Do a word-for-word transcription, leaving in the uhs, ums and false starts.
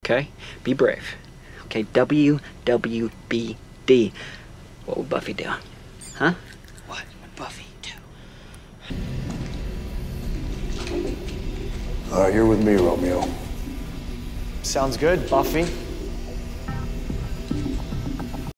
Okay? Be brave. Okay, W W B D. What would Buffy do? Huh? What would Buffy do? All right, you're with me, Romeo. Sounds good, Buffy.